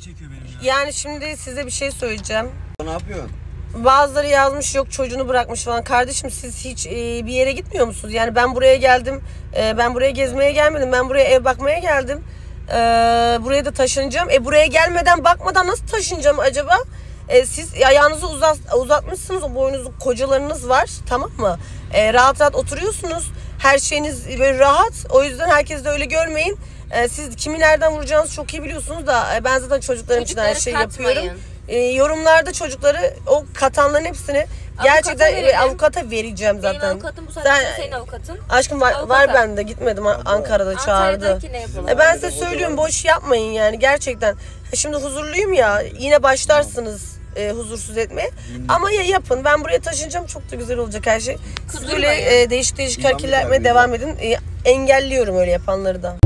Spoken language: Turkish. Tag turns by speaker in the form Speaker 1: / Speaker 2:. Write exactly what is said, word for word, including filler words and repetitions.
Speaker 1: çekiyor benim ya.
Speaker 2: Yani şimdi size bir şey söyleyeceğim.
Speaker 3: Ne yapıyorsun?
Speaker 2: Bazıları yazmış yok çocuğunu bırakmış falan. Kardeşim siz hiç e, bir yere gitmiyor musunuz? Yani ben buraya geldim. E, ben buraya gezmeye gelmedim. Ben buraya ev bakmaya geldim. E, buraya da taşınacağım. E buraya gelmeden bakmadan nasıl taşınacağım acaba? E, siz ayağınızı uzat, uzatmışsınız. O boynuzlu kocalarınız var. Tamam mı? E, rahat rahat oturuyorsunuz. Her şeyiniz böyle rahat. O yüzden herkes de öyle görmeyin. E, siz kimi nereden vuracağınızı çok iyi biliyorsunuz da e, ben zaten çocuklarım için her şeyi
Speaker 4: katmayın.
Speaker 2: yapıyorum. E, yorumlarda çocukları o katanların hepsini
Speaker 4: Avukata
Speaker 2: gerçekten
Speaker 4: verelim.
Speaker 2: avukata vereceğim zaten.
Speaker 4: Benim avukatım bu saatte
Speaker 2: Sen-
Speaker 4: senin avukatın.
Speaker 2: Aşkım var,
Speaker 4: Avukata.
Speaker 2: var bende gitmedim Ankara'da çağırdı.
Speaker 4: Antalya'daki ne yapalım?
Speaker 2: E ben size söylüyorum boş yapmayın yani gerçekten. Şimdi huzurluyum ya yine başlarsınız e, huzursuz etmeye. Ama ya yapın ben buraya taşınacağım çok da güzel olacak her şey. Siz böyle
Speaker 4: Kızdırmayın.
Speaker 2: e, değişik değişik hareket yapmaya devam edin. E, engelliyorum öyle yapanları da.